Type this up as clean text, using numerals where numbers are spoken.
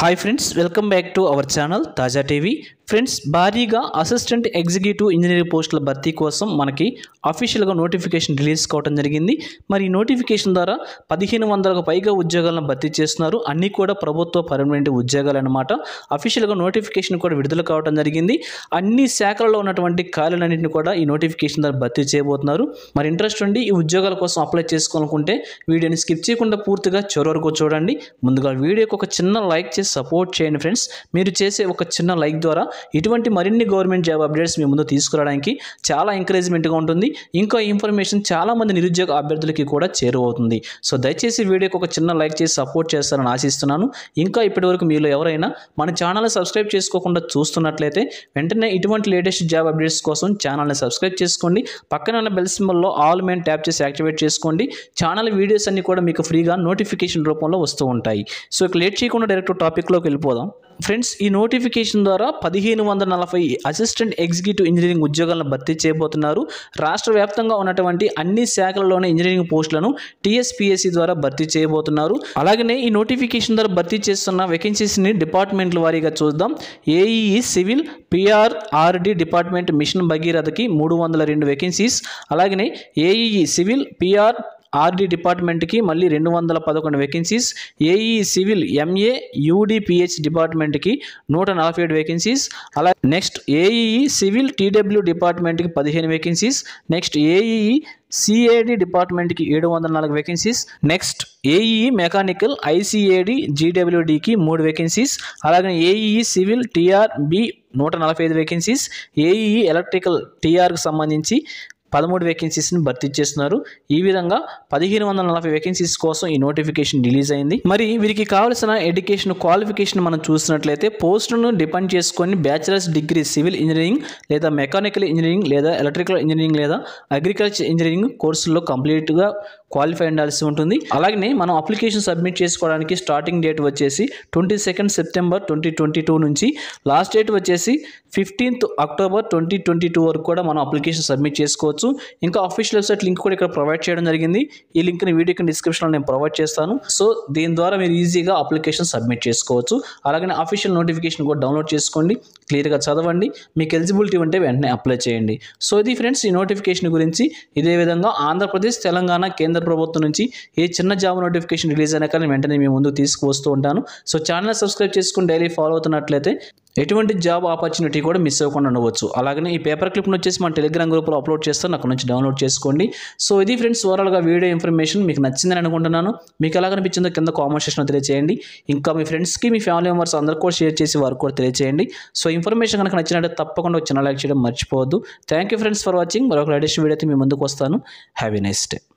Hi friends, welcome back to our channel Thajatv. Friends భారీగా assistant executive engineering పోస్టుల భర్తీ కోసం మనకి అఫీషియల్గా నోటిఫికేషన్ రిలీజ్ కావడం జరిగింది. మరి ఈ నోటిఫికేషన్ ద్వారా 1500కు పైగా ఉద్యోగాలను భర్తీ చేస్తున్నారు. అన్నీ కూడా ప్రభుత్వ పర్మనెంట్ ఉద్యోగాలు అన్నమాట. అఫీషియల్గా నోటిఫికేషన్ కూడా విడుదల కావడం జరిగింది. అన్ని శాఖల్లో ఉన్నటువంటి ఖాళీలన్నింటినీ కూడా ఈ నోటిఫికేషన్ ద్వారా భర్తీ చేయబోతున్నారు. మరి ఇంట్రెస్ట్ ఉండి ఈ ఉద్యోగాల కోసం అప్లై చేసుకోవాలనుకుంటే వీడియోని స్కిప్ చేయకుండా పూర్తిగా చివరి వరకు చూడండి. ముందుగా వీడియోకి ఒక చిన్న లైక్ చేసి సపోర్ట్ చేయండి ఫ్రెండ్స్. మీరు చేసే ఒక చిన్న లైక్ ద్వారా ఇటువంటి మరిన్ని గవర్నమెంట్ జాబ్ అప్డేట్స్ మీ ముందు తీసుకురావడానికి చాలా ఎంకరేజ్మెంట్గా ఉంటుంది. ఇంకా ఇన్ఫర్మేషన్ చాలా మంది నిరుద్యోగ అభ్యర్థులకి కూడా చేరువవుతుంది. సో దయచేసి వీడియోకి ఒక చిన్న లైక్ చేసి సపోర్ట్ చేస్తారని ఆశిస్తున్నాను. ఇంకా ఇప్పటివరకు మీలో ఎవరైనా మన ఛానల్ని సబ్స్క్రైబ్ చేసుకోకుండా చూస్తున్నట్లయితే వెంటనే ఇటువంటి లేటెస్ట్ జాబ్ అప్డేట్స్ కోసం ఛానల్ని సబ్స్క్రైబ్ చేసుకోండి. పక్కన ఉన్న బెల్ సింబల్లో ఆల్ మెయిన్ ట్యాప్ చేసి యాక్టివేట్ చేసుకోండి. ఛానల్ వీడియోస్ అన్ని కూడా మీకు ఫ్రీగా నోటిఫికేషన్ రూపంలో వస్తూ ఉంటాయి. సో ఇక లేట్ చేయకుండా డైరెక్ట్ టాపిక్లోకి వెళ్ళిపోదాం. ఫ్రెండ్స్, ఈ నోటిఫికేషన్ ద్వారా 1540 అసిస్టెంట్ ఎగ్జిక్యూటివ్ ఇంజనీరింగ్ ఉద్యోగాలను భర్తీ చేయబోతున్నారు. రాష్ట్ర వ్యాప్తంగా ఉన్నటువంటి అన్ని శాఖలలోని ఇంజనీరింగ్ పోస్టులను Tspsc ద్వారా భర్తీ చేయబోతున్నారు. అలాగనే ఈ నోటిఫికేషన్ ద్వారా భర్తీ చేస్తున్న వేకెన్సీస్ని డిపార్ట్మెంట్ల వారీగా చూద్దాం. AEE civil PRRD department mission భగీరథకి 302 వేకెన్సీస్. అలాగనే ఏఈఈ సివిల్ PRRD డిపార్ట్మెంట్కి మళ్ళీ 211 vacancies. AE civil MA UDPH డిపార్ట్మెంట్కి 147 వేకెన్సీస్. అలా నెక్స్ట్ ఏఈ సివిల్ TW డిపార్ట్మెంట్కి 15 వేకెన్సీస్. నెక్స్ట్ ఏఈ CAD డిపార్ట్మెంట్కి 704 vacancies. Next AE mechanical ICAD GWDకి 3 వేకెన్సీస్. అలాగే AE civil TRB 145 vacancies. AE electrical TRకి సంబంధించి 13 వేకెన్సీస్ని భర్తీ చేస్తున్నారు. ఈ విధంగా 1540 వేకెన్సీస్ కోసం ఈ నోటిఫికేషన్ రిలీజ్ అయింది. మరి వీరికి కావాల్సిన ఎడ్యుకేషన్ క్వాలిఫికేషన్ మనం చూసినట్లయితే పోస్టును డిపెండ్ చేసుకొని బ్యాచిలర్స్ డిగ్రీ సివిల్ ఇంజనీరింగ్ లేదా మెకానికల్ ఇంజనీరింగ్ లేదా ఎలక్ట్రికల్ ఇంజనీరింగ్ లేదా అగ్రికల్చర్ ఇంజనీరింగ్ కోర్సుల్లో కంప్లీట్గా క్వాలిఫై ఉండాల్సి ఉంటుంది. అలాగే మనం అప్లికేషన్ సబ్మిట్ చేసుకోవడానికి స్టార్టింగ్ డేట్ వచ్చేసి 22 సెప్టెంబర్ 2022 నుంచి లాస్ట్ డేట్ వచ్చేసి 15 అక్టోబర్ 2022 వరకు కూడా మనం అప్లికేషన్ సబ్మిట్ చేసుకోవచ్చు. ఇంకా అఫీషియల్ వెబ్సైట్ లింక్ కూడా ఇక్కడ ప్రొవైడ్ చేయడం జరిగింది. ఈ లింక్ని వీడియో డిస్క్రిప్షన్లో నేను ప్రొవైడ్ చేస్తాను. సో దీని ద్వారా మీరు ఈజీగా అప్లికేషన్ సబ్మిట్ చేసుకోవచ్చు. అలాగే అఫీషియల్ నోటిఫికేషన్ కూడా డౌన్లోడ్ చేసుకోండి, క్లియర్గా చదవండి. మీకు ఎలిజిబిలిటీ ఉంటే వెంటనే అప్లై చేయండి. సో ఇది ఫ్రెండ్స్ ఈ నోటిఫికేషన్ గురించి. ఇదే విధంగా ఆంధ్రప్రదేశ్, తెలంగాణ, కేంద్ర ప్రభుత్వం నుంచి ఏ చిన్న జాబ్ నోటిఫికేషన్ రిలీజ్ అయినా కానీ వెంటనే మీ ముందుకు తీసుకువస్తూ ఉంటాను. సో ఛానల్ సబ్స్క్రైబ్ చేసుకుని డైలీ ఫాలో అవుతున్నట్లయితే ఎటువంటి జాబ్ ఆపర్చునిటీ కూడా మిస్ అవ్వకుండా ఉండవచ్చు. అలాగే ఈ పేపర్ క్లిప్ను వచ్చేసి మన టెలిగ్రామ్ గ్రూప్లో అప్లోడ్ చేస్తాను, అక్కడ నుంచి డౌన్లోడ్ చేసుకోండి. సో ఇది ఫ్రెండ్స్ ఓవరాల్గా వీడియో ఇన్ఫర్మేషన్ మీకు నచ్చిందని అనుకుంటున్నాను. మీకు ఎలా అనిపించిందో కింద కామెంట్ సెక్షన్లో తెలియజేయండి. ఇంకా మీ ఫ్రెండ్స్కి, మీ ఫ్యామిలీ మెంబర్స్ అందరికీ కూడా షేర్ చేసి వారికి కూడా తెలియజేయండి. సో ఇన్ఫర్మేషన్ కనుక నచ్చినట్లయితే తప్పకుండా ఒక చిన్న లైక్ చేయడం మర్చిపోవద్దు. Thank you friends for watching. మరొక లేటెస్ట్ వీడియో అయితే మీ ముందుకు వస్తాను. Have a nice day.